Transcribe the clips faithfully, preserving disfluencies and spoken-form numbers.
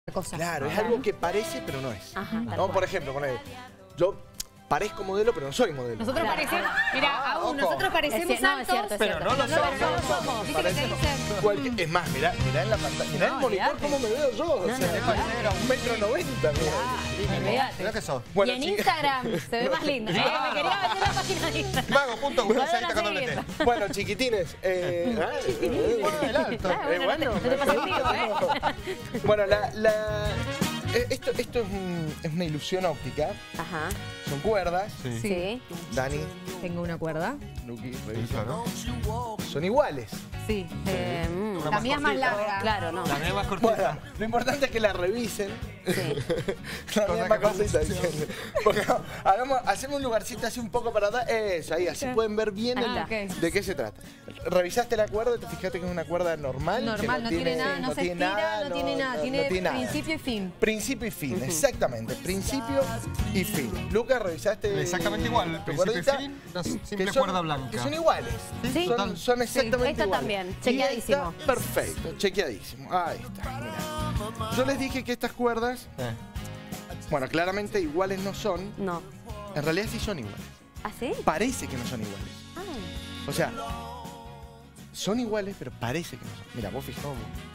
Cosa. Claro, es algo que parece, pero no es. Ajá, ¿No? Por ejemplo, ponele, yo parezco modelo, pero no soy modelo. Nosotros parecemos, mira, aún nosotros parecemos Es, no, es altos, cierto, es pero cierto. no lo pero no somos. lo somos. ¿Viste que te Parecemos. dicen? Cualquier- Es más, mirá, mirá en la pantalla, mirá No, el monitor olvidate. cómo me veo yo. O No, sea, no, es olvidate. un metro noventa, mirá. Olvídate. Mirá que sos. Bueno, y en chicas. Instagram se ve más lindo. Eh, me quería meter la página de Instagram. Mago punto Vayan a con doble T. seguirlo. Bueno, chiquitines. Eh, ah, eh, Bueno, el alto. Ah, eh, bueno, no te- no te pases conmigo, ¿eh? Bueno, la, la, eh, esto, esto es, un- es una ilusión óptica. Ajá. Son cuerdas. Sí. Dani, Tengo una cuerda. Luqui, revisa. Claro. Son iguales. Sí. Eh, mm, Una La más mía es más cortita. larga. claro, no. La mía es más Bueno, cortita. lo importante es que la revisen. Sí. La Cosa misma que cosita pasa. diciendo. Porque no, hagamos, hacemos un lugarcito así un poco para atrás. Eso, ahí, así pueden ver bien Ahí el- está. Ok. de qué se trata. ¿Revisaste la cuerda? ¿Te fijaste que es una cuerda normal? que Normal, no tiene nada, no se tiene estira, no tiene nada. no- Tiene no tiene nada. principio y fin. Principio y fin, exactamente. Principio y fin. Lucas, ¿revisaste? Exactamente igual. tu Principio y cuerdita? fin, una Que simple son- cuerda blanca. Que son iguales. Sí. Son, Total. son exactamente Esta iguales. también, Y chequeadísimo. esta, perfecto, chequeadísimo. Ahí está, mira. Yo les dije que estas cuerdas, Eh. bueno, claramente iguales no son. No. En realidad sí son iguales. ¿Ah, sí? Parece que no son iguales. Ah. O sea, son iguales, pero parece que no son. Mira, vos fijate.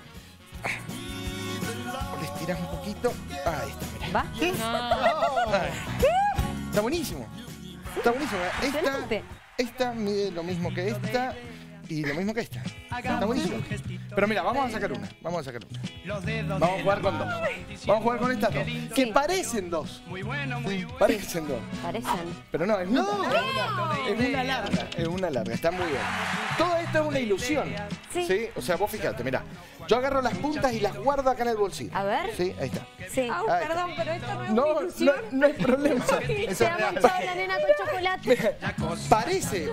Le estiras un poquito. Ahí está, mira. ¿Va? ¿Qué? Ahí. Está buenísimo. Está buenísimo. Esta, Excelente. esta mide lo mismo que esta y lo mismo que esta. Está buenísimo. Pero mira, vamos a sacar una. Vamos a sacar una. Vamos a jugar con dos. Vamos a jugar con estas dos. Que Sí. parecen dos. Sí, parecen dos. Parecen. Pero no, es una. Es una larga. Es una larga. Está muy bien. Todo esto es una ilusión. Sí. O sea, vos fíjate, mira. Yo agarro las puntas y las guardo acá en el bolsillo. A ver. Sí, ahí está. Sí. Au, Ahí perdón, pero esto no es No, una no, ilusión. no hay problema. Se ha manchado la nena con chocolate. Parece.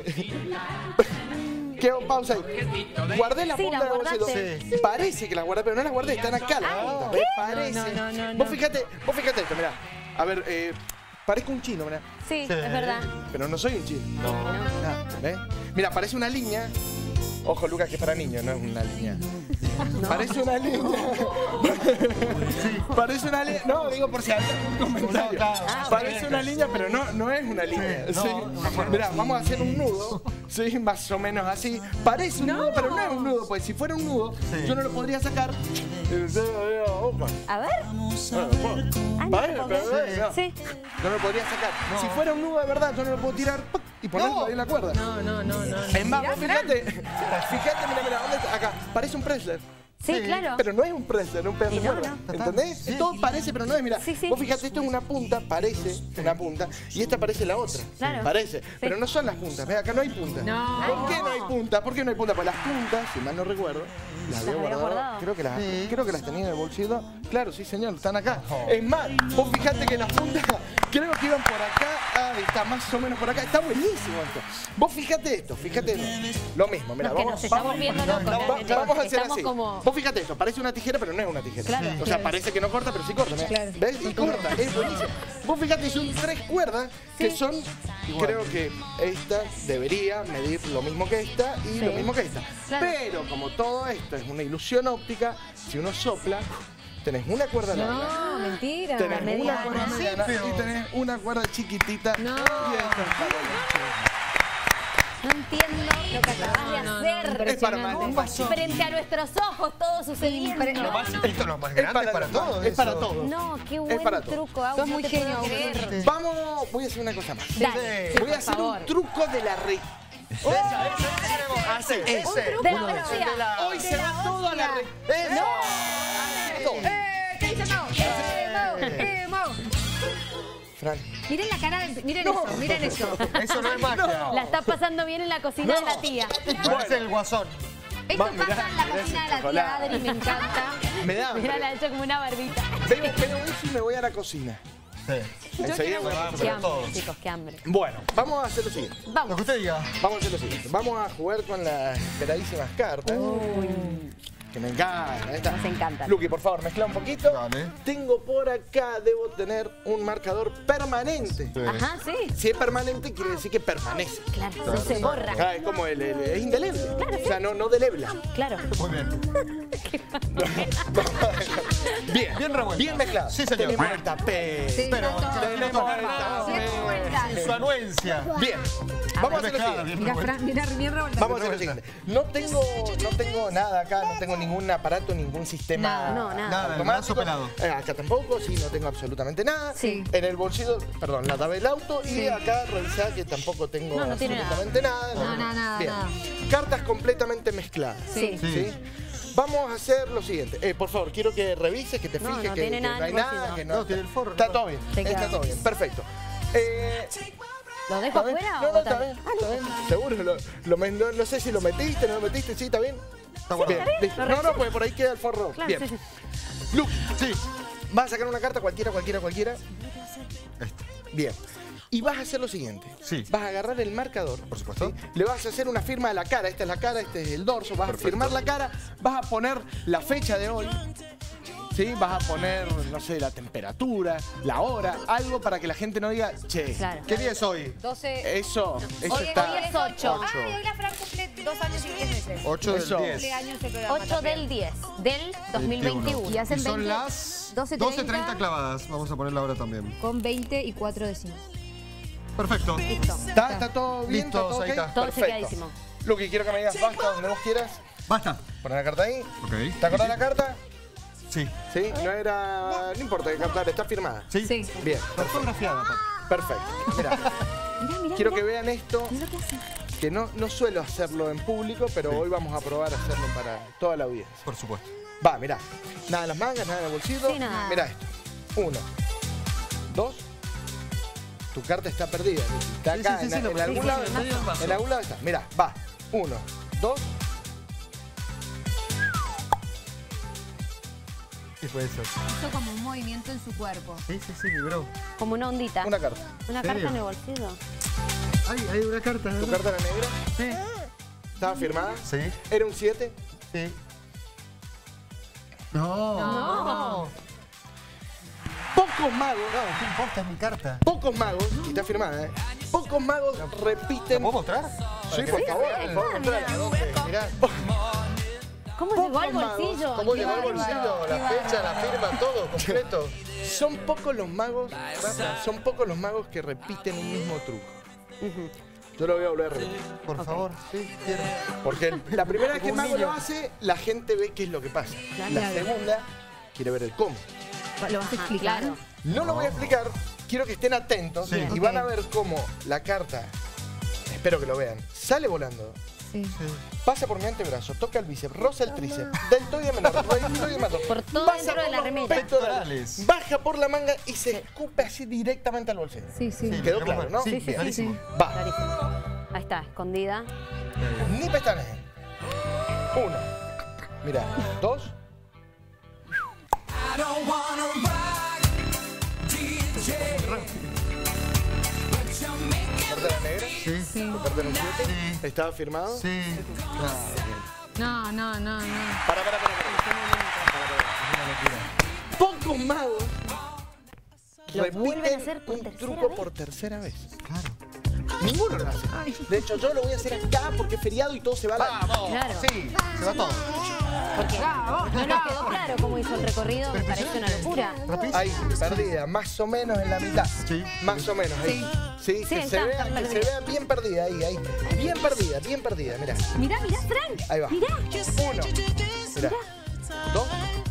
¿Qué? Pausa ahí. Guardé la Sí, punta la del bolsillo. guardaste. Parece que la guardé, pero no la guardé, están acá las Ay, puntas. ¿qué? ¿Ves? Parece. No, no, no, no. Vos fíjate, vos fíjate esto, mirá. A ver, eh, parezco un chino, mirá. Sí, es verdad. Pero no soy un chino. No. Ah, ¿ves? Mira, parece una línea. Ojo, Lucas, que es para niños, no es una línea. Parece una línea. Parece una línea. No, digo por si hay algún comentario. Ah, Parece una línea, pero no, no es una línea. Sí, Sí. no, no me acuerdo. Mirá, vamos a hacer un nudo. Sí, más o menos así. Parece un nudo, pero no es un nudo. Pues si fuera un nudo, Sí. yo no lo podría sacar. Ojo. A ver. Ah, no, Vale, no, pero, no. eh, no. Sí. No lo podría sacar. Si fuera un nudo de verdad, yo no lo puedo tirar ¡puc! Y ponerlo ahí en la cuerda. No, no, no, no. Es más, vos fíjate, fíjate, mira, mira, ¿dónde está? Acá, parece un Presler. Sí, claro. Pero no es un Presler, es un pedazo Y de no, cuerda. no. ¿Entendés? Todo parece, pero no es, mira. Sí, sí. Vos fíjate, esto es una punta, parece una punta, y esta parece la otra. Claro. Parece, pero no son las puntas. Ve, acá no hay punta. No. ¿Por qué no hay punta? ¿Por qué no hay punta? Pues las puntas, si mal no recuerdo, las había había guardado. guardado. Creo que las, creo que las tenía en el bolsillo. Claro, sí, señor, están acá. Oh. Es más, vos fíjate que las puntas, creo que iban por acá. Ahí está, más o menos por acá. Está buenísimo esto. Vos fíjate esto, fíjate esto. Lo mismo, mira, No, que vamos, nos estamos viendo locos. Va- realmente. vamos a hacer Estamos así. como... Vos fíjate esto, parece una tijera, pero no es una tijera. Claro. O sea, parece que no corta, pero sí corta. Mira. Claro. ¿Ves? Y corta, es buenísimo. Vos fíjate, son tres cuerdas que Sí. son, creo que esta debería medir lo mismo que esta y Sí. lo mismo que esta. Claro. Pero como todo esto es una ilusión óptica, si uno sopla, tenés una cuerda larga. No, mentira. Tenés una mediana. cuerda mediana pero- y tenés una cuerda chiquitita. No. Y esto está buenísimo. No entiendo lo que acabas de No, no, hacer. Es para Impresionante. más. Frente a nuestros ojos, todo sucediendo. Lo más- esto es lo más Es grande para, para, todo. Es para eso. todo. No, qué buen para todo. truco, Agus, Sos no muy te puedo genio, Agus. creer. Vamos, voy a hacer una cosa más. Dale. Voy a por hacer favor. un truco de la red. Hace Un ese. truco de la Uno de esos. hostia. De la- Hoy se va todo a la red. ¡Eso! ¡Eh! ¿Qué dice Mau? ¡Eh, Mau! ¡Eh, Mau! Fran. Miren la cara del... Miren eso, miren eso. Eso no es magia. La está pasando bien en la cocina de la tía. Parece el guasón. Esto Va, mirá, pasa en la mirá cocina de ese la tía chocolate. Adri, me encanta. Me da hambre. Mira, la ha hecho como una barbita. Veo, veo eso y me voy a la cocina. Sí. Enseguida voy a- Qué hambre, todos. chicos, qué hambre. Bueno, vamos a hacer lo siguiente. Lo Vamos. que usted diga. Vamos a hacer lo siguiente. Vamos a jugar con las esperadísimas cartas. que me encanta. Ahí está. Nos encanta. Luqui, por favor, mezcla un poquito. Dale. Tengo por acá, debo tener un marcador permanente. Sí. Ajá, sí. Si es permanente, quiere decir que permanece. Claro, no se borra. Ah, es como el, el- es indeleble. O sea, no, no delebla. Claro. Muy bien. Bien, Bien revuelto. bien mezclado. Sí, señor. Tenemos el tapete. Sí, Pero está todo. Tenemos el Bien tapete. revuelta. En su anuencia. Bien, vamos a hacer lo Mezclada, siguiente. bien Mira, revuelta. Fran, mira, bien revuelta. Vamos a hacer lo siguiente. No tengo, no tengo nada acá, no tengo ningún aparato, ningún sistema Nada, no, nada. Nada, el automático. brazo pelado. Eh, acá tampoco, sí, no tengo absolutamente nada. Sí. En el bolsillo, perdón, la tabla del auto y Sí. acá revisá que tampoco tengo No, no tiene absolutamente nada. No, no, nada, Bien. nada. Cartas completamente mezcladas. Sí. Sí. ¿Sí? Vamos a hacer lo siguiente. Eh, por favor, quiero que revises, que te No, fijes, no que, tiene que nada no hay en el nada, bolsillo. que no. No, tiene el forro. Está todo bien. Te Está queda. todo bien. Perfecto. Eh, ¿Lo dejo ¿está bien? afuera No, o no, está está bien. Está bien. Seguro. Lo, lo me- no, no sé si lo metiste, no lo metiste. Sí, está bien. Está guardado. Bien, listo. ¿Lo No, no, revisé? pues por ahí queda el forro. Claro, Bien. sí, sí. Luke, Sí. vas a sacar una carta cualquiera, cualquiera, cualquiera. Este. Bien. Y vas a hacer lo siguiente. Sí. Vas a agarrar el marcador. Por supuesto. ¿sí? Le vas a hacer una firma de la cara. Esta es la cara, este es el dorso. Vas Perfecto. a firmar la cara. Vas a poner la fecha de hoy. ¿Sí? Vas a poner, no sé, la temperatura, la hora, algo para que la gente no diga, che, Claro. ¿Qué día es hoy? doce. eso, eso Hoy, está. hoy es ocho. ocho. Ay, hoy la Fran cumple dos años y diez meses. ocho del Eso. diez. Cumpleaños el programa ocho también. del diez del dos mil veintiuno. Y hacen Y son veinte, las doce doce treinta. treinta clavadas. Vamos a ponerla ahora también. Con veinte y cuatro décimas. Perfecto. Listo. ¿Está, está todo bien? Listo, ¿Está todo ok? Saita. Todo Perfecto. chequeadísimo. Luqui, quiero que me digas basta donde vos quieras. Basta. Poner la carta ahí. Ok. ¿Te acordás la carta? Sí. Sí, no era. No importa qué carta, está firmada. Sí. Sí. Bien, Fotografiada, papá. perfecto. Mira, Mirá, mirá, quiero mirá. que vean esto, Mirá lo que hace. que no, no suelo hacerlo en público, pero Sí. hoy vamos a probar a hacerlo para toda la audiencia. Por supuesto. Va, mirá. Nada en las mangas, nada en el bolsillo. Sí, nada. Mirá esto. Uno. Dos. Tu carta está perdida. Está Sí, acá, sí, sí, en, sí, lo en perdí. algún Sí, lado. sí, en medio del vaso. En algún lado está. Mirá, va. Uno. Dos. ¿Qué fue eso? Hizo como un movimiento en su cuerpo. Sí, sí, sí, vibró. Como una ondita. Una carta. Una ¿Serio? carta en el bolsillo. Ay, hay una carta. ¿Tu carta era negra? Sí. ¿Estaba firmada? Sí. ¿Era un siete? Sí. No. No. Pocos magos. No, ¿qué importa? Es mi carta. Pocos magos, y está firmada, ¿eh? Pocos magos ¿La repiten. puedo mostrar? Sí, por favor, por favor, mostrala. Mirá. ¿Cómo llegó al Pocos magos. bolsillo? ¿Cómo Qué llegó al bárbaro. bolsillo? La fecha, la firma, todo completo. Son pocos los magos, son pocos los magos que repiten un mismo truco. Ujú. Yo lo voy a volver a repetir. Por favor, sí, quiero. Porque el- la primera vez que el Como un mago niño. lo hace, la gente ve qué es lo que pasa. La Claro. segunda quiere ver el cómo. ¿Lo vas a explicar? Claro. No lo voy a explicar, quiero que estén atentos Sí. y van a ver cómo la carta, espero que lo vean, sale volando. Sí. Pasa por mi antebrazo, toca el bíceps, roza el tríceps, deltoide menor, deltoide mayor. Por todo pasa dentro de por la los remera. pectorales, baja por la manga y se escupe así directamente al bolsillo. Sí, sí. Sí. Quedó claro, ¿no? Sí, Sí, sí, sí, clarísimo. sí. Va, Clarísimo. Ahí está, escondida. ni pestañas. Uno. Mira, dos. ¿Carta era negra? Sí. Sí. ¿Carta era un siete? Sí. ¿Estaba firmado? Sí. No, no, no, no. Para, para, para, para. Pocos magos Lo vuelven a repiten hacer por un tercera truco vez. por tercera vez. Claro. Ninguno lo hace. De hecho, yo lo voy a hacer acá porque es feriado y todo se va a la... ¡Vamos! Claro. Sí, se va todo. Porque no nos quedó claro cómo hizo el recorrido, me parece una locura. Rapidísimo. Ahí, perdida, más o menos en la mitad. Sí. Más o menos, ahí. Sí, Sí, que, está, se vea, está que se perdida. vea bien perdida, ahí, ahí. Bien perdida, bien perdida, mirá. Mirá, mirá, Fran. Ahí va. Mirá. Uno. Mirá. Dos.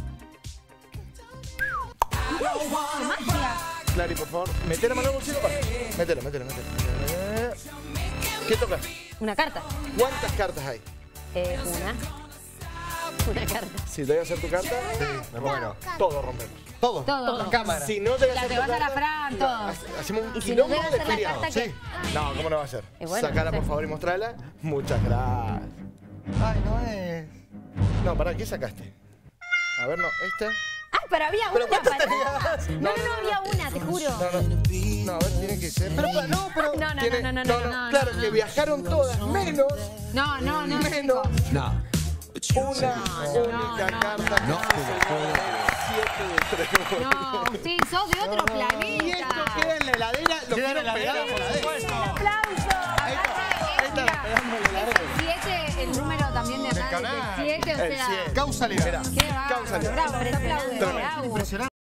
Magia. Clary, por favor, mete la mano en el bolsillo. para. Mételo, mételo, mételo. ¿Qué tocas? Una carta. ¿Cuántas cartas hay? Eh, una. Una carta. Si te voy a hacer tu carta, Me muero. todo rompemos. Todo. Todo. La cámara. Si no te voy a La hacer te tu vas a la carta, Fran, todo. ha- hacemos un Y si no quilombo llega a de ser la feriado. carta, Sí. ¿qué? No, ¿cómo no va a ser? Y bueno, Sacala, no sé. por favor, y mostrala. Muchas gracias. Ay, no es. No, pará, ¿qué sacaste? A ver, no, esta. ¡Ay, pero había ¿Pero una! cuántas pará. tenías? No, no, no, había una, te juro. No, no. No, a ver, tiene que ser. Pero, pa- no, pero. No, no, tiene- no, no, no, no, no, Claro, no, que no. viajaron todas, menos. No, no, no. Menos. No. Una única carta que No te lo puedo creer. siete de tres. No, Agustín, sos de otro planeta. Y esto queda en la heladera, lo quiero pegar por adentro. Un aplauso. Ahí está, ahí está, pegamos en la heladera. siete, el número también de análisis. siete, o El sea. siete. Causalidad. Mirá, Qué bárbaro. causalidad. Bravo, te aplaudo, Tremendo. Agus. Impresionante.